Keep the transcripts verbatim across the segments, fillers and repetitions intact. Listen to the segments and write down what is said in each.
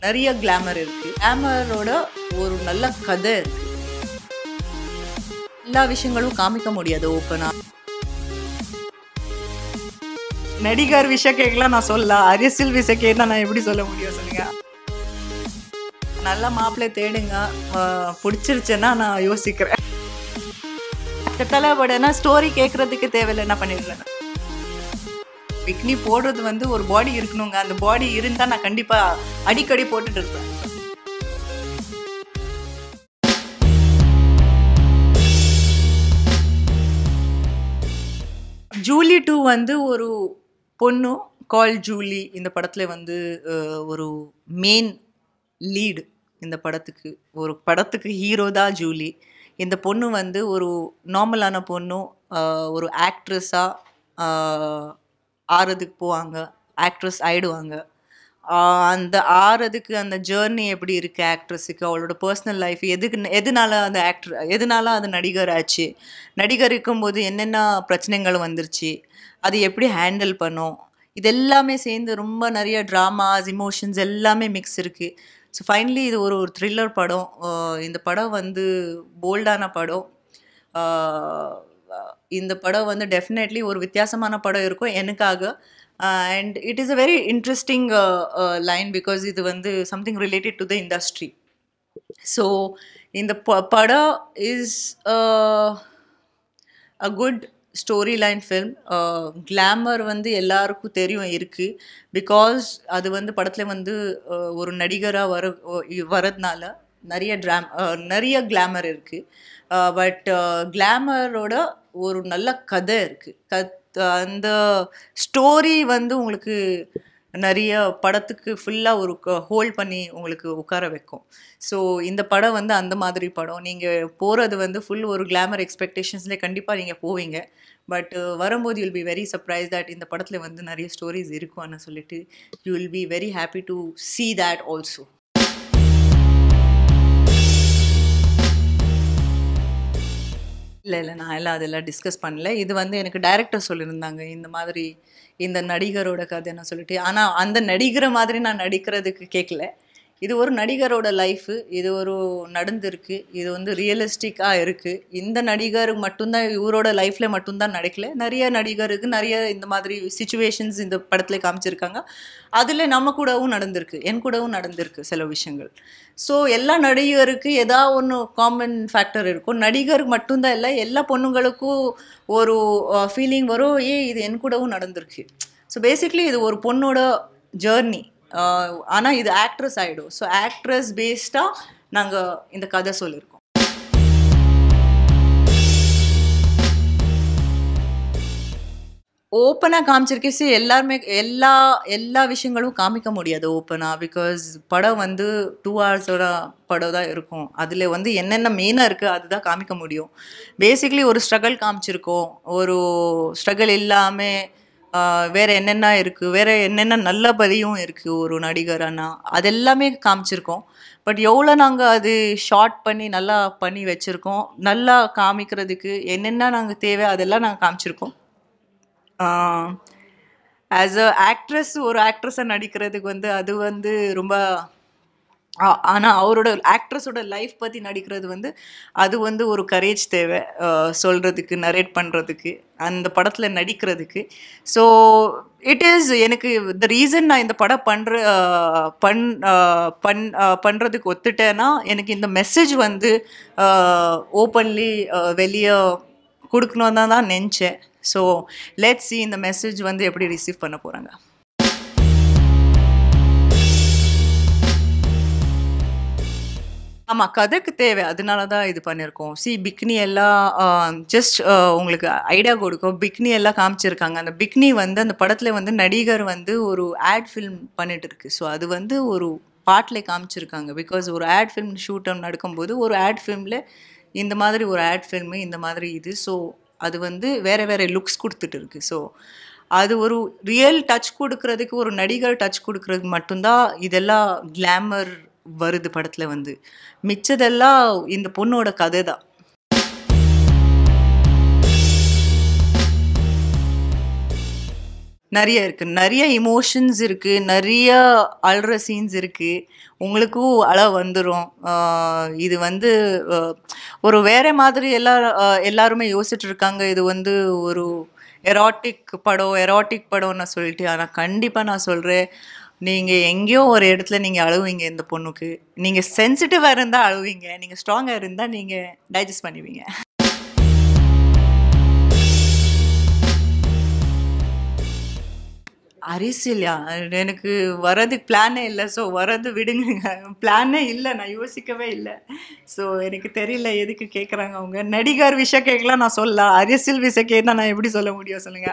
நிறைய கிளாமர் இருக்கு. கிளாமரோட ஒரு நல்ல கதை இருக்கு. எல்லா விஷயங்களும் காமிக்க முடியாது ஓப்பனா. நடிகர் விஷயம் கேட்கலாம் நான் சொல்லலாம், அரசியல் விஷயம் கேட்டா நான் எப்படி சொல்ல முடியும் சொல்லுங்க. நல்ல மாப்பிள்ளை தேடுங்க, பிடிச்சிருச்சுன்னா நான் யோசிக்கிறேன். தலைப்படனா ஸ்டோரி கேட்கறதுக்கு தேவையில்லை, என்ன பண்ணிடுறேன். பிக்னி போடுறது வந்து ஒரு பாடி இருக்கணுங்க, அந்த பாடி இருந்தா நான் கண்டிப்பா அடிக்கடி போட்டுட்டு இருப்பேன். ஜூலி டூ வந்து ஒரு பொண்ணு கால் ஜூலி. இந்த படத்துல வந்து ஒரு மெயின் லீடு. இந்த படத்துக்கு ஒரு படத்துக்கு ஹீரோ தான் ஜூலி. இந்த பொண்ணு வந்து ஒரு நார்மலான பொண்ணு, ஒரு ஆக்ட்ரஸாக ஆறதுக்கு போவாங்க, ஆக்ட்ரஸ் ஆயிடுவாங்க. அந்த ஆறதுக்கு அந்த ஜேர்னி எப்படி இருக்குது ஆக்ட்ரஸுக்கு, அவளோட பர்சனல் லைஃப், எதுக்கு எதனால அந்த ஆக்டர் எதனால அது நடிகர் ஆச்சு, நடிகர் இருக்கும்போது என்னென்ன பிரச்சனைகள் வந்துருச்சு, அது எப்படி ஹேண்டில் பண்ணோம், இது எல்லாமே சேர்ந்து ரொம்ப நிறைய ட்ராமாஸ், இமோஷன்ஸ் எல்லாமே மிக்ஸ் இருக்குது. ஸோ ஃபைனலி இது ஒரு ஒரு த்ரில்லர் படம். இந்த படம் வந்து போல்டான படம். இந்த படம் வந்து டெஃபினெட்லி ஒரு வித்தியாசமான படம் இருக்கும் எனக்காக. And it is a very interesting line because இது வந்து something related to the industry. So இந்த ப படம் is a good story line film. Glamour வந்து எல்லாருக்கும் தெரியும் இருக்குது, பிகாஸ் அது வந்து படத்தில் வந்து ஒரு நடிகராக வர வரதுனால நிறைய ட்ராம் நிறைய கிளாமர் இருக்குது. பட் கிளாமரோட ஒரு நல்ல கதை இருக்குது. கத் அந்த ஸ்டோரி வந்து உங்களுக்கு நிறைய படத்துக்கு ஃபுல்லாக ஒரு ஹோல்ட் பண்ணி உங்களுக்கு உட்கார வைக்கும். ஸோ இந்த படம் வந்து அந்த மாதிரி படம். நீங்கள் போகிறது வந்து ஃபுல் ஒரு கிளாமர் எக்ஸ்பெக்டேஷன்ஸ்லேயே கண்டிப்பாக நீங்கள் போவீங்க. பட் வரும்போது you'll be very surprise that இந்த படத்தில் வந்து நிறைய ஸ்டோரிஸ் இருக்கும்னு சொல்லிட்டு you will be very happy to see that also. இல்லை இல்லை நான் எல்லாம் அதெல்லாம் டிஸ்கஸ் பண்ணல. இது வந்து எனக்கு டைரக்டர் சொல்லியிருந்தாங்க இந்த மாதிரி இந்த நடிகரோட கதைன்னு சொல்லிட்டு. ஆனால் அந்த நடிகரை மாதிரி நான் நடிக்கிறதுக்கு கேட்கல. இது ஒரு நடிகரோட லைஃபு, இது ஒரு நடந்திருக்கு, இது வந்து ரியலிஸ்டிக்காக இருக்குது. இந்த நடிகர் மட்டும்தான் இவரோட லைஃப்பில் மட்டும்தான் நடக்கல, நிறைய நடிகருக்கு நிறைய இந்த மாதிரி சிச்சுவேஷன்ஸ் இந்த படத்தில் காமிச்சிருக்காங்க. அதில் நம்ம கூடவும் நடந்திருக்கு, என் கூடவும் நடந்திருக்கு சில விஷயங்கள். ஸோ எல்லா நடிகருக்கு ஏதாவது ஒன்று காமன் ஃபேக்டர் இருக்கும். நடிகருக்கு மட்டும்தான் இல்லை, எல்லா பொண்ணுங்களுக்கும் ஒரு ஃபீலிங் வரும், ஏ இது என் கூடவும் நடந்திருக்கு. ஸோ பேசிக்லி இது ஒரு பொண்ணோட ஜேர்னி. ஆனால் இது ஆக்ட்ரஸ் ஆகிடும். ஸோ ஆக்ட்ரஸ் பேஸ்டாக நாங்கள் இந்த கதை சொல்லியிருக்கோம். ஓப்பனாக காமிச்சிருக்கேன். சி எல்லாருமே எல்லா எல்லா விஷயங்களும் காமிக்க முடியாது ஓப்பனாக, பிகாஸ் படம் வந்து டூ ஹவர்ஸோட படம் தான் இருக்கும். அதில் வந்து என்னென்ன மெயினாக இருக்குது அதுதான் காமிக்க முடியும். பேசிக்லி ஒரு ஸ்ட்ரகிள் காமிச்சிருக்கோம், ஒரு ஸ்ட்ரகிள் இல்லாமல் வேறு என்னென்ன இருக்குது, வேறு என்னென்ன நல்ல பதியும் இருக்குது ஒரு நடிகரானா, அதெல்லாமே காமிச்சிருக்கோம். பட் எவ்வளோ நாங்கள் அது ஷார்ட் பண்ணி நல்லா பண்ணி வச்சுருக்கோம், நல்லா காமிக்கிறதுக்கு என்னென்ன நாங்கள் தேவை அதெல்லாம் நாங்கள் காமிச்சிருக்கோம். ஆஸ் அ ஆக்ட்ரஸ் ஒரு ஆக்ட்ரஸை நடிக்கிறதுக்கு வந்து அது வந்து ரொம்ப, ஆனால் அவரோட ஆக்ட்ரஸோட லைஃப் பற்றி நடிக்கிறது வந்து அது வந்து ஒரு கரேஜ் தேவை சொல்கிறதுக்கு, நரேட் பண்ணுறதுக்கு, அந்த படத்தில் நடிக்கிறதுக்கு. ஸோ இட் இஸ் எனக்கு த ரீசன் நான் இந்த படம் பண்ணுற பண் பண் பண்ணுறதுக்கு ஒத்துட்டேன்னா எனக்கு இந்த மெசேஜ் வந்து ஓப்பன்லி வெளியே கொடுக்கணும் தான் தான் நினச்சேன். ஸோ லெட்ஸ் சி இந்த மெசேஜ் வந்து எப்படி ரிசீவ் பண்ண போகிறாங்க. ஆமாம், கதைக்கு தேவை, அதனால தான் இது பண்ணியிருக்கோம். சி பிக்னி எல்லாம் ஜஸ்ட் உங்களுக்கு ஐடியா கொடுக்கும். பிக்னி எல்லாம் காமிச்சிருக்காங்க. அந்த பிக்னி வந்து அந்த படத்தில் வந்து நடிகர் வந்து ஒரு ஆட் ஃபில்ம் பண்ணிட்டு இருக்கு. ஸோ அது வந்து ஒரு பாட்டில் காமிச்சிருக்காங்க. பிகாஸ் ஒரு ஆட் ஃபில்ம் ஷூட் நடக்கும்போது ஒரு ஆட் ஃபில்மில் இந்த மாதிரி ஒரு ஆட் ஃபில்மு இந்த மாதிரி இது. ஸோ அது வந்து வேறு வேறு லுக்ஸ் கொடுத்துட்டு இருக்குது. ஸோ அது ஒரு ரியல் டச் கொடுக்கறதுக்கு, ஒரு நடிகர் டச் கொடுக்கறதுக்கு மட்டும்தான் இதெல்லாம் கிளாமர் வருது படத்தில் வந்து. மிச்சதெல்லாம் இந்த பொண்ணோட கதை தான். நிறைய இருக்கு. நிறைய எமோஷன்ஸ் இருக்கு. நிறைய அழுற சீன்ஸ் இருக்கு. உங்களுக்கும் அழ வந்துரும். ஆ, இது வந்து அ, ஒரு வேற மாதிரி எல்லா அ, எல்லாருமே யோசிச்சுட்டு இருக்காங்க. இது வந்து ஒரு எராட்டிக் படம், எராட்டிக் படம்னு சொல்லிட்டு. ஆனா கண்டிப்பா நான் சொல்றேன், நீங்க எங்கேயோ ஒரு இடத்துல நீங்க அழுவீங்க இந்த பொண்ணுக்கு. நீங்க சென்சிட்டிவா இருந்தா அழுவீங்க. நீங்க ஸ்ட்ராங்கா இருந்தா நீங்க டைஜஸ்ட் பண்ணுவீங்க. அரசியலா? எனக்கு வர்றதுக்கு பிளானே இல்ல. ஸோ வர்றது விடுங்கங்க. பிளானே இல்ல. நான் யோசிக்கவே இல்ல. ஸோ எனக்கு தெரியல எதுக்கு கேட்குறாங்க அவங்க. நடிகர் விஷயம் கேட்கலாம் நான் சொல்லலாம். அரசியல் விஷயம் கேட்டா நான் எப்படி சொல்ல முடியும் சொல்லுங்க?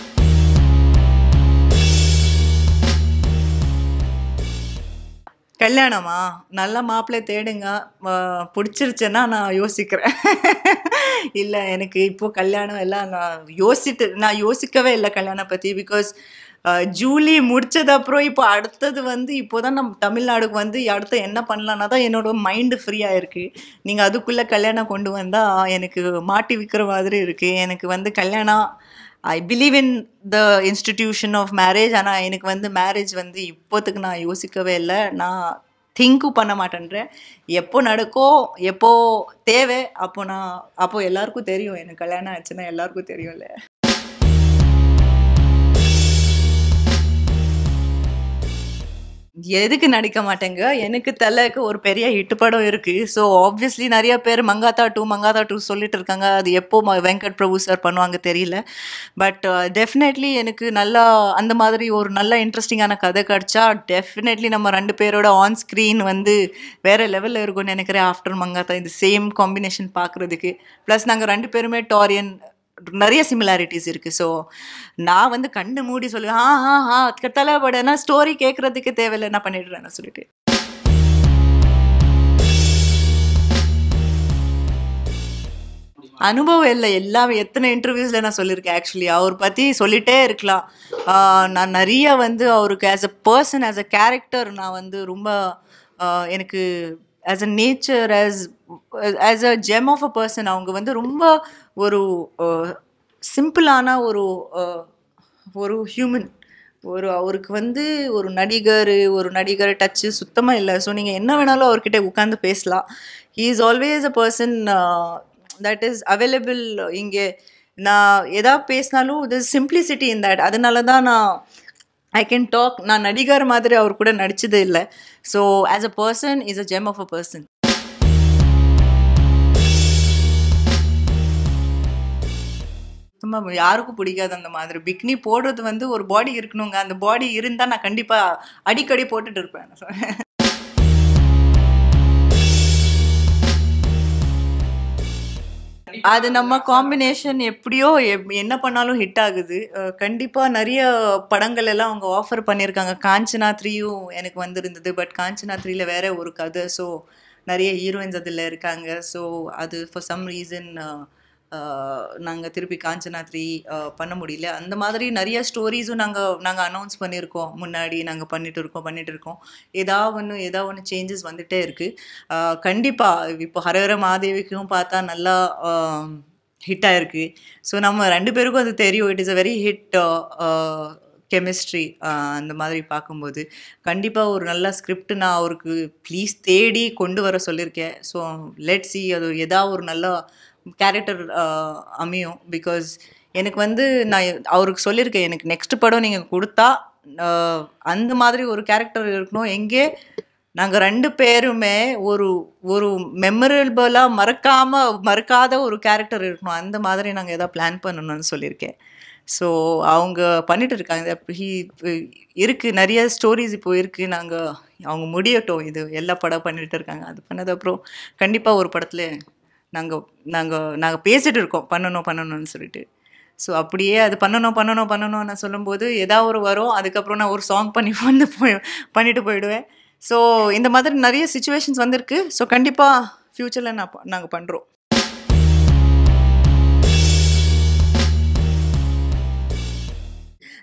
கல்யாணமா? நல்ல மாப்பிள்ளை தேடுங்க. அ, புடிச்சிருச்சுன்னா நான் யோசிக்கிறேன். இல்ல எனக்கு இப்போ கல்யாணம் எல்லாம் நான் யோசிட்டு நான் யோசிக்கவே இல்ல கல்யாணம் பத்தி. பிகாஸ் அ, ஜூலி முடிச்சது அப்புறம் இப்போ அடுத்தது வந்து இப்போதான் நம்ம தமிழ்நாடுக்கு வந்து அடுத்து என்ன பண்ணலான்னா தான் என்னோட மைண்டு ஃப்ரீயா இருக்கு. நீங்க அதுக்குள்ள கல்யாணம் கொண்டு வந்தா எனக்கு மாட்டி விக்கிற மாதிரி இருக்கு. எனக்கு வந்து கல்யாணம் I believe in the institution of marriage. ஆனா எனக்கு வந்து மேரேஜ் வந்து இப்போத்துக்கு நான் யோசிக்கவே இல்ல. நான் திங்க்கும் பண்ண மாட்டேன்றேன். எப்போ நடக்கும், எப்போ தேவை, அப்போ நான் அப்போ எல்லாருக்கும் தெரியும். எனக்கு கல்யாணம் ஆச்சுன்னா எல்லாருக்கும் தெரியும்ல. எதுக்கு நடிக்க மாட்டேங்க? எனக்கு தலக்கு ஒரு பெரிய ஹிட் படம் இருக்கு. ஸோ ஆப்வியஸ்லி நெறைய பேர் மங்காத்தா டூ, மங்காத்தா டூ சொல்லிட்டு இருக்காங்க. அது எப்போ ம வெங்கட் பிரபு சார் பண்ணுவாங்க தெரியல. பட் டெஃபினெட்லி எனக்கு நல்லா அந்த மாதிரி ஒரு நல்ல இன்ட்ரெஸ்டிங்கான கதை கிடைச்சா, டெஃபினெட்லி நம்ம ரெண்டு பேரோட ஆன் ஸ்க்ரீன் வந்து வேற லெவல்ல இருக்கும்னு நெனைக்கிறேன். ஆஃப்டர் மங்காத்தா இந்த சேம் காம்பினேஷன் பார்க்குறதுக்கு. ப்ளஸ் நாங்க ரெண்டு பேருமே டாரியன் நிறைய சிமிலாரிட்டிஸ் இருக்கு. ஸோ நான் வந்து கண்ணு மூடி சொல்லுவேன், ஆ ஆ ஆ தலை படனா ஸ்டோரி கேட்கறதுக்கு தேவையில்லை என்ன பண்ணிடுறேன் நான் சொல்லிட்டு. அனுபவம் இல்லை. எல்லாமே எத்தனை இன்டர்வியூஸ்ல நான் சொல்லியிருக்கேன். ஆக்சுவலி அவர் பத்தி சொல்லிட்டே இருக்கலாம். ஆஹ் நான் நிறைய வந்து அவருக்கு as a person, as a character நான் வந்து ரொம்ப ஆஹ் எனக்கு as a nature, as as a gem of a person. அவங்க வந்து ரொம்ப ஒரு சிம்பிளான ஒரு ஆஹ் ஒரு ஹியூமன். ஒரு அவருக்கு வந்து ஒரு நடிகர் ஒரு நடிகர் டச்சு சுத்தமாக இல்லை. ஸோ நீங்கள் என்ன வேணாலும் அவர்கிட்ட உட்காந்து பேசலாம். He is always a person that is available. இங்கே நான் எதா பேசினாலும் இது சிம்பிளிசிட்டி இன் தட். அதனால தான் நான் ஐ கேன் டாக். நான் நடிகர் மாதிரி அவர் கூட நடிச்சது இல்லை. So as a person is a gem of a person. சும்மா யாருக்கும் பிடிக்காது அந்த மாதிரி. பிக்னி போடுறது வந்து ஒரு பாடி இருக்கணுங்க. அந்த பாடி இருந்தா நான் கண்டிப்பா அடிக்கடி போட்டுட்டு இருப்பேன். அது நம்ம காம்பினேஷன் எப்படியோ எப்- என்ன பண்ணாலும் ஹிட் ஆகுது. அஹ் கண்டிப்பா நிறைய படங்கள் எல்லாம் அவங்க ஆஃபர் பண்ணியிருக்காங்க. காஞ்சனா த்ரீயும் எனக்கு வந்திருந்தது. பட் காஞ்சனா த்ரீல வேற ஒரு கதை. ஸோ நிறைய ஹீரோயின்ஸ் அதில் இருக்காங்க. ஸோ அது ஃபார் சம் ரீசன் நாங்கள் திருப்பி காஞ்சனா த்ரீ பண்ண முடியல. அந்த மாதிரி நிறைய ஸ்டோரிஸும் நாங்கள் நாங்கள் அனௌன்ஸ் பண்ணியிருக்கோம். முன்னாடி நாங்கள் பண்ணிட்டு இருக்கோம் பண்ணிட்டு இருக்கோம். ஏதா ஒன்று ஏதா ஒன்று சேஞ்சஸ் வந்துட்டே இருக்கு. ஆஹ் கண்டிப்பா இப்போ ஹரஹர மாதேவிக்கும் பார்த்தா நல்லா ஹிட் ஆயிருக்கு. ஸோ நம்ம ரெண்டு பேருக்கும் அது தெரியும். It is a very hit chemistry. அந்த மாதிரி பார்க்கும்போது கண்டிப்பாக ஒரு நல்ல ஸ்கிரிப்ட் நான் அவருக்கு ப்ளீஸ் தேடி கொண்டு வர சொல்லியிருக்கேன். ஸோ லெட் சி அது ஏதாவது ஒரு நல்ல கேரக்டர் அமையும். பிகாஸ் எனக்கு வந்து நான் அவருக்கு சொல்லியிருக்கேன், எனக்கு நெக்ஸ்ட் படம் நீங்கள் கொடுத்தா ஆஹ் அந்த மாதிரி ஒரு கேரக்டர் இருக்கணும். எங்கே நாங்கள் ரெண்டு பேருமே ஒரு ஒரு மெமரபிளாக மறக்காம மறக்காத ஒரு கேரக்டர் இருக்கணும். அந்த மாதிரி நாங்கள் எதாவது பிளான் பண்ணணும்னு சொல்லியிருக்கேன். ஸோ அவங்க பண்ணிட்டு இருக்காங்க. ஹி இருக்குது நிறைய ஸ்டோரிஸ் இப்போ இருக்குது. நாங்கள் அவங்க முடியட்டும். இது எல்லா படம் பண்ணிட்டு இருக்காங்க. அது பண்ணது அப்புறம் கண்டிப்பாக ஒரு படத்தில் நாங்கள் நாங்கள் நாங்கள் பேசிகிட்டு இருக்கோம் பண்ணணும் பண்ணணும்னு சொல்லிட்டு. ஸோ அப்படியே அது பண்ணணும் பண்ணணும் பண்ணணும் நான் சொல்லும்போது ஏதாவது ஒரு வரும். அதுக்கப்புறம் நான் ஒரு சாங் பண்ணி வந்து போய் பண்ணிட்டு போயிடுவேன். ஸோ இந்த மாதிரி நிறைய சுச்சுவேஷன்ஸ் வந்திருக்கு. ஸோ கண்டிப்பாக ஃப்யூச்சரில் நான் நாங்கள் பண்ணுறோம்.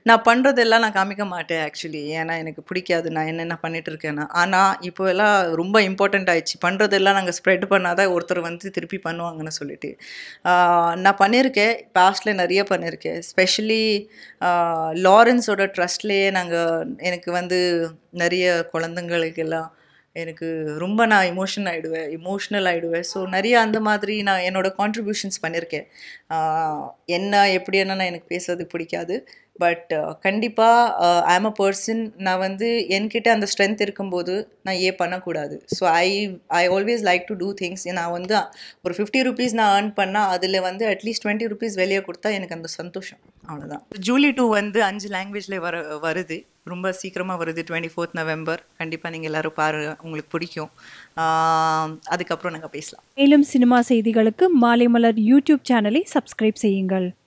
நான் பண்ணுறதெல்லாம் நான் காமிக்க மாட்டேன் ஆக்சுவலி. ஏன்னா எனக்கு பிடிக்காது நான் என்னென்ன பண்ணிட்டு இருக்கேன்னா. ஆனால் இப்போ எல்லாம் ரொம்ப இம்பார்ட்டண்ட் ஆயிடுச்சு. பண்ணுறதெல்லாம் நாங்கள் ஸ்ப்ரெட் பண்ணாதான் ஒருத்தர் வந்து திருப்பி பண்ணுவாங்கன்னு சொல்லிட்டு. ஆஹ் நான் பண்ணியிருக்கேன், பாஸ்டில் நிறைய பண்ணியிருக்கேன். ஸ்பெஷலி லாரன்ஸோட ட்ரஸ்ட்லேயே நாங்கள் எனக்கு வந்து நிறைய குழந்தைங்களுக்கெல்லாம் எனக்கு ரொம்ப நான் எமோஷன் ஆகிடுவேன் எமோஷ்னல் ஆகிடுவேன். ஸோ நிறைய அந்த மாதிரி நான் என்னோட கான்ட்ரிபியூஷன்ஸ் பண்ணியிருக்கேன். ஆஹ் என்ன எப்படி என்னன்னா எனக்கு பேசுறது பிடிக்காது. பட் கண்டிப்பாக ஐ ஆம் அ பர்சன். நான் வந்து என்கிட்ட அந்த ஸ்ட்ரென்த் இருக்கும்போது நான் ஏன் பண்ணக்கூடாது. So I I always like to do things. நான் வந்து ஒரு ஃபிஃப்டி ருபீஸ் நான் ஏர்ன் பண்ணால் அதில் வந்து அட்லீஸ்ட் டுவெண்ட்டி ருபீஸ் வெளியே கொடுத்தா எனக்கு அந்த சந்தோஷம். அவ்வளோதான். ஜூலி டூ வந்து அஞ்சு லாங்குவேஜில் வர வருது. ரொம்ப சீக்கிரமாக வருது, டுவெண்ட்டி ஃபோர்த் நவம்பர். கண்டிப்பாக நீங்கள் எல்லோரும் பாருங்கள், உங்களுக்கு பிடிக்கும். அதுக்கப்புறம் நாங்கள் பேசலாம். மேலும் சினிமா செய்திகளுக்கு மாலை மலர் யூடியூப் சேனலை சப்ஸ்கிரைப் செய்யுங்கள்.